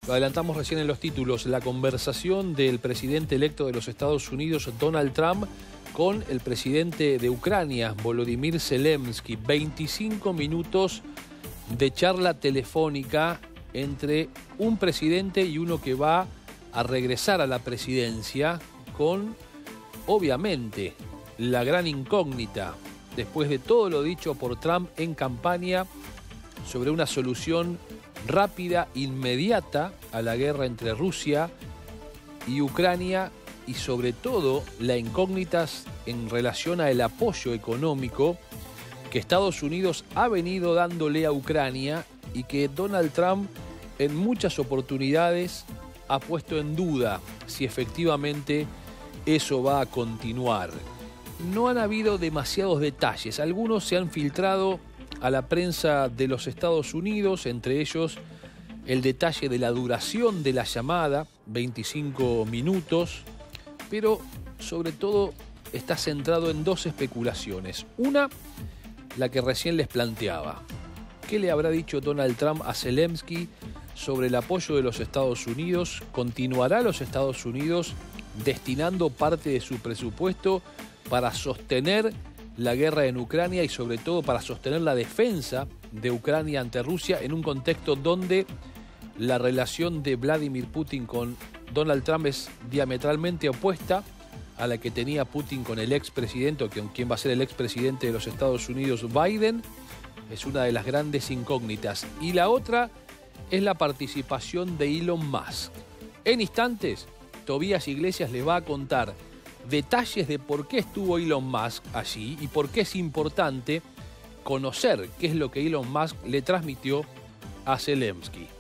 Lo adelantamos recién en los títulos, la conversación del presidente electo de los Estados Unidos, Donald Trump, con el presidente de Ucrania, Volodymyr Zelensky. 25 minutos de charla telefónica entre un presidente y uno que va a regresar a la presidencia con, obviamente, la gran incógnita, después de todo lo dicho por Trump en campaña, sobre una solución rápida, inmediata a la guerra entre Rusia y Ucrania y sobre todo la incógnita en relación al apoyo económico que Estados Unidos ha venido dándole a Ucrania y que Donald Trump en muchas oportunidades ha puesto en duda si efectivamente eso va a continuar. No han habido demasiados detalles, algunos se han filtrado a la prensa de los Estados Unidos, entre ellos el detalle de la duración de la llamada, 25 minutos, pero sobre todo está centrado en dos especulaciones. Una, la que recién les planteaba. ¿Qué le habrá dicho Donald Trump a Zelensky sobre el apoyo de los Estados Unidos? ¿Continuará los Estados Unidos destinando parte de su presupuesto para sostener la guerra en Ucrania y sobre todo para sostener la defensa de Ucrania ante Rusia en un contexto donde la relación de Vladimir Putin con Donald Trump es diametralmente opuesta a la que tenía Putin con el expresidente o con quien va a ser el expresidente de los Estados Unidos, Biden? Es una de las grandes incógnitas. Y la otra es la participación de Elon Musk. En instantes, Tobías Iglesias le va a contar detalles de por qué estuvo Elon Musk allí y por qué es importante conocer qué es lo que Elon Musk le transmitió a Zelensky.